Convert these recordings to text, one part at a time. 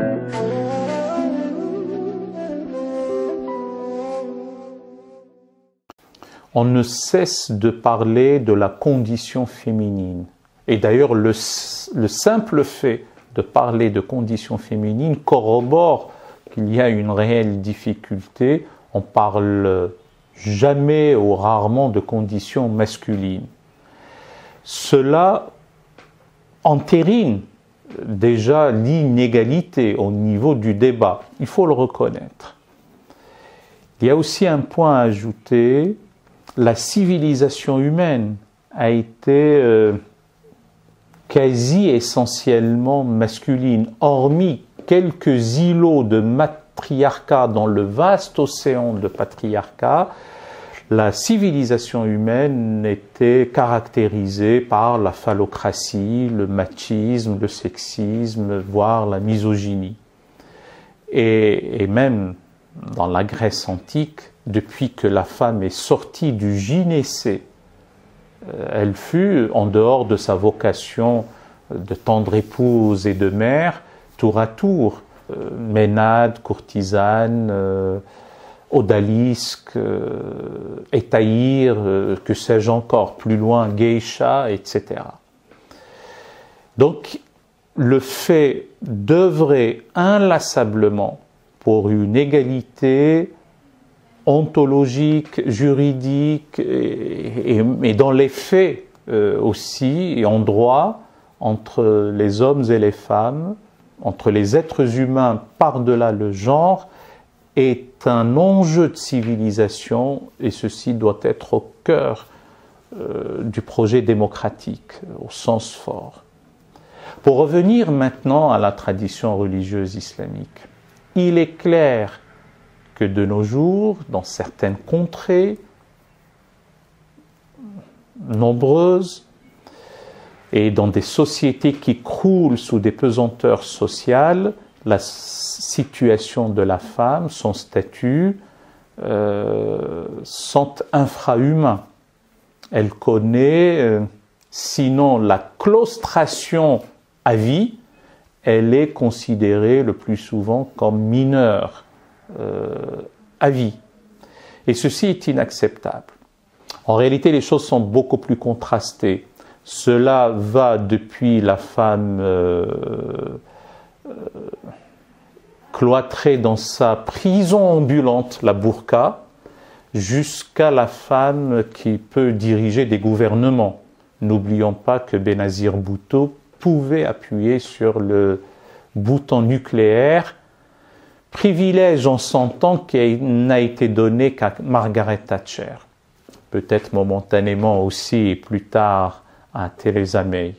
On ne cesse de parler de la condition féminine. Et d'ailleurs, le simple fait de parler de condition féminine corrobore qu'il y a une réelle difficulté. On parle jamais ou rarement de condition masculine. Cela entérine déjà l'inégalité au niveau du débat. Il faut le reconnaître. Il y a aussi un point à ajouter. La civilisation humaine a été quasi essentiellement masculine, hormis quelques îlots de matriarcat dans le vaste océan de patriarcat. La civilisation humaine était caractérisée par la phallocratie, le machisme, le sexisme, voire la misogynie. Et même dans la Grèce antique, depuis que la femme est sortie du gynécée, elle fut, en dehors de sa vocation de tendre épouse et de mère, tour à tour, ménade, courtisane, odalisque, étaïre, que sais-je encore, plus loin, geisha, etc. Donc, le fait d'œuvrer inlassablement pour une égalité ontologique, juridique et dans les faits aussi, et en droit, entre les hommes et les femmes, entre les êtres humains par-delà le genre, est un enjeu de civilisation, et ceci doit être au cœur du projet démocratique, au sens fort. Pour revenir maintenant à la tradition religieuse islamique, il est clair que de nos jours, dans certaines contrées nombreuses et dans des sociétés qui croulent sous des pesanteurs sociales, la situation de la femme, son statut, sont infrahumains. Elle connaît, sinon la claustration à vie, elle est considérée le plus souvent comme mineure à vie. Et ceci est inacceptable. En réalité, les choses sont beaucoup plus contrastées. Cela va depuis la femme cloîtrée dans sa prison ambulante, la burqa, jusqu'à la femme qui peut diriger des gouvernements. N'oublions pas que Benazir Bhutto pouvait appuyer sur le bouton nucléaire, privilège en son temps qui n'a été donné qu'à Margaret Thatcher, peut-être momentanément aussi et plus tard à Theresa May.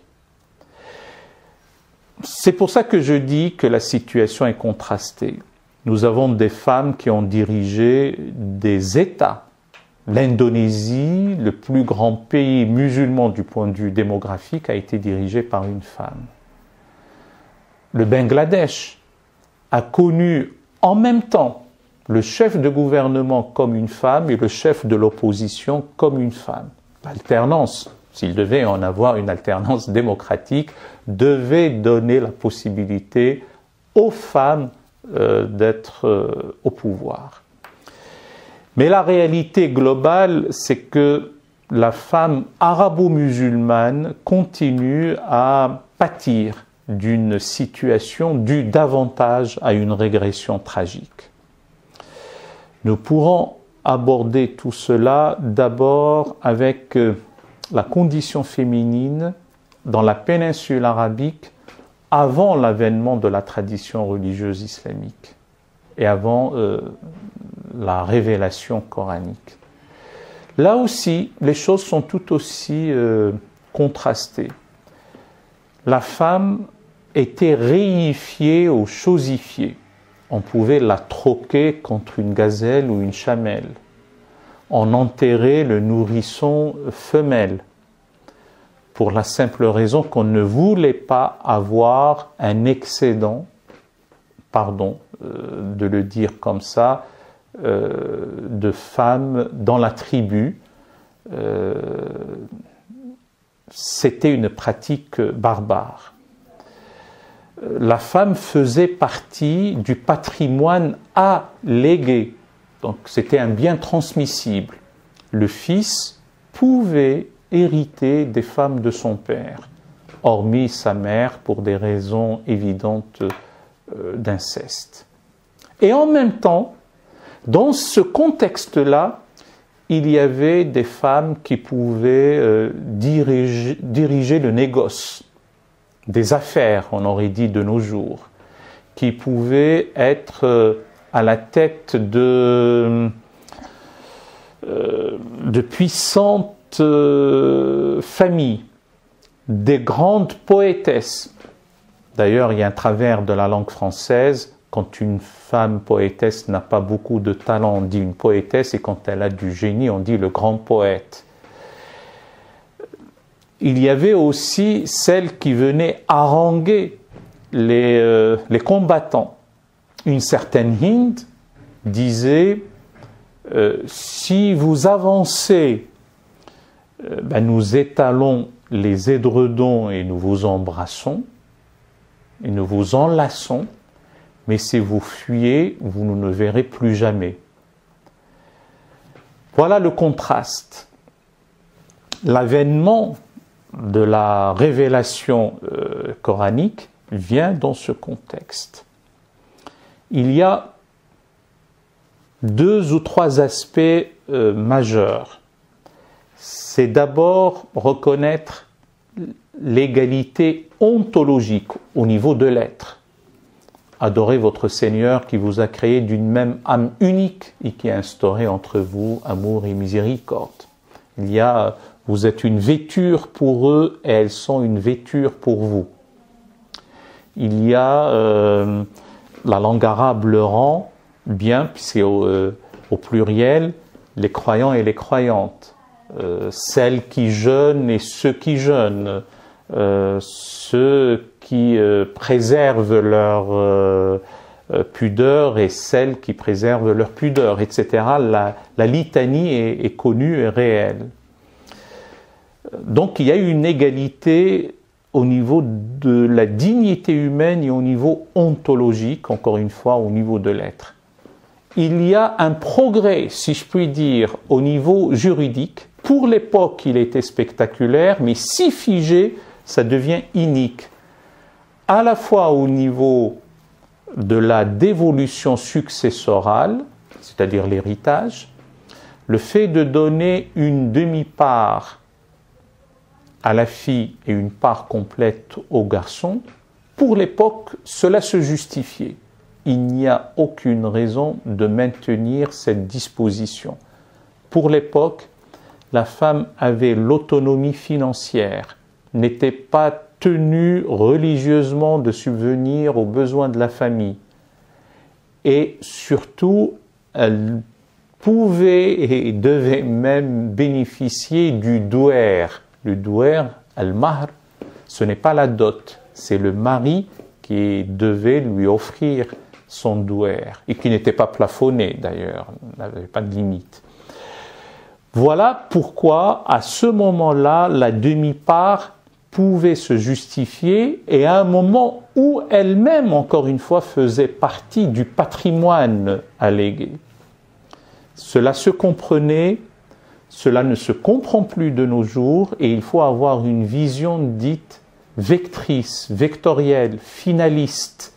C'est pour ça que je dis que la situation est contrastée. Nous avons des femmes qui ont dirigé des États. L'Indonésie, le plus grand pays musulman du point de vue démographique, a été dirigé par une femme. Le Bangladesh a connu en même temps le chef de gouvernement comme une femme et le chef de l'opposition comme une femme. L'alternance, s'il devait en avoir une alternance démocratique, devait donner la possibilité aux femmes d'être au pouvoir. Mais la réalité globale, c'est que la femme arabo-musulmane continue à pâtir d'une situation due davantage à une régression tragique. Nous pourrons aborder tout cela d'abord avec la condition féminine dans la péninsule arabique avant l'avènement de la tradition religieuse islamique et avant la révélation coranique. Là aussi, les choses sont tout aussi contrastées. La femme était réifiée ou chosifiée. On pouvait la troquer contre une gazelle ou une chamelle. On enterrait le nourrisson femelle pour la simple raison qu'on ne voulait pas avoir un excédent, pardon de le dire comme ça, de femmes dans la tribu. C'était une pratique barbare. la femme faisait partie du patrimoine à léguer. Donc c'était un bien transmissible. Le fils pouvait hériter des femmes de son père, hormis sa mère pour des raisons évidentes d'inceste. Et en même temps, dans ce contexte-là, il y avait des femmes qui pouvaient diriger le négoce, des affaires, on aurait dit de nos jours, qui pouvaient être à la tête de puissantes familles, des grandes poétesses. D'ailleurs, il y a un travers de la langue française. Quand une femme poétesse n'a pas beaucoup de talent, on dit une poétesse, et quand elle a du génie, on dit le grand poète. Il y avait aussi celles qui venaient haranguer les combattants. Une certaine Hind disait si vous avancez, nous étalons les édredons et nous vous embrassons, et nous vous enlaçons, mais si vous fuyez, vous ne nous verrez plus jamais. Voilà le contraste. L'avènement de la révélation coranique vient dans ce contexte. Il y a 2 ou 3 aspects majeurs. C'est d'abord reconnaître l'égalité ontologique au niveau de l'être. Adorez votre Seigneur qui vous a créé d'une même âme unique et qui a instauré entre vous amour et miséricorde. Il y a, vous êtes une vêture pour eux et elles sont une vêture pour vous. Il y a, la langue arabe le rend bien, puisque au pluriel, les croyants et les croyantes, celles qui jeûnent et ceux qui jeûnent, ceux qui préservent leur pudeur et celles qui préservent leur pudeur, etc. La litanie est connue et réelle. Donc il y a une égalité au niveau de la dignité humaine et au niveau ontologique, encore une fois, au niveau de l'être. Il y a un progrès, si je puis dire, au niveau juridique. Pour l'époque, il était spectaculaire, mais si figé, ça devient inique. À la fois au niveau de la dévolution successorale, c'est-à-dire l'héritage, le fait de donner une demi-part à la fille et une part complète au garçon, pour l'époque, cela se justifiait. Il n'y a aucune raison de maintenir cette disposition. Pour l'époque, la femme avait l'autonomie financière, n'était pas tenue religieusement de subvenir aux besoins de la famille. Et surtout, elle pouvait et devait même bénéficier du douer. Le douer, al-mahr, ce n'est pas la dot, c'est le mari qui devait lui offrir son douer, et qui n'était pas plafonné d'ailleurs, n'avait pas de limite. Voilà pourquoi, à ce moment-là, la demi-part pouvait se justifier, et à un moment où elle-même, encore une fois, faisait partie du patrimoine allégué. Cela se comprenait, cela ne se comprend plus de nos jours, et il faut avoir une vision dite vectrice, vectorielle, finaliste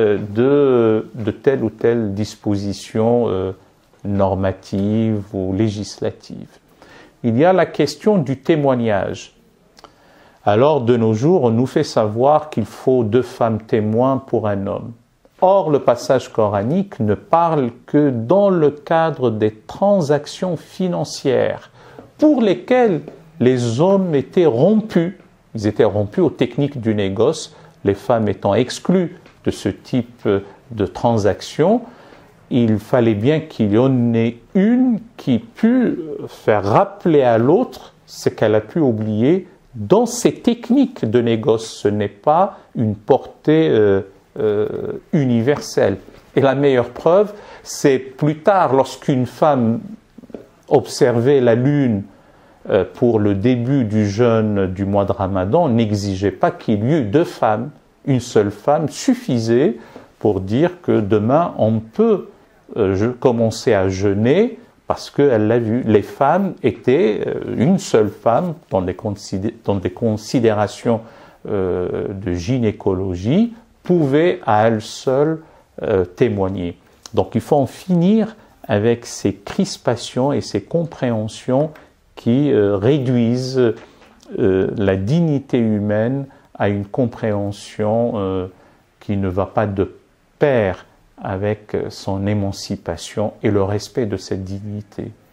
de telle ou telle disposition normative ou législative. Il y a la question du témoignage. Alors, de nos jours, on nous fait savoir qu'il faut 2 femmes témoins pour un homme. Or, le passage coranique ne parle que dans le cadre des transactions financières pour lesquelles les hommes étaient rompus. Ils étaient rompus aux techniques du négoce, les femmes étant exclues de ce type de transactions. Il fallait bien qu'il y en ait une qui pût faire rappeler à l'autre ce qu'elle a pu oublier dans ces techniques de négoce. Ce n'est pas une portée universelle. Et la meilleure preuve, c'est plus tard, lorsqu'une femme observait la lune pour le début du jeûne du mois de Ramadan, n'exigeait pas qu'il y eût 2 femmes, une seule femme suffisait pour dire que demain on peut commencer à jeûner parce qu'elle l'a vu. Les femmes étaient, une seule femme dans des considérations de gynécologie, pouvait à elle seule témoigner. Donc il faut en finir avec ces crispations et ces compréhensions qui réduisent la dignité humaine à une compréhension qui ne va pas de pair avec son émancipation et le respect de cette dignité.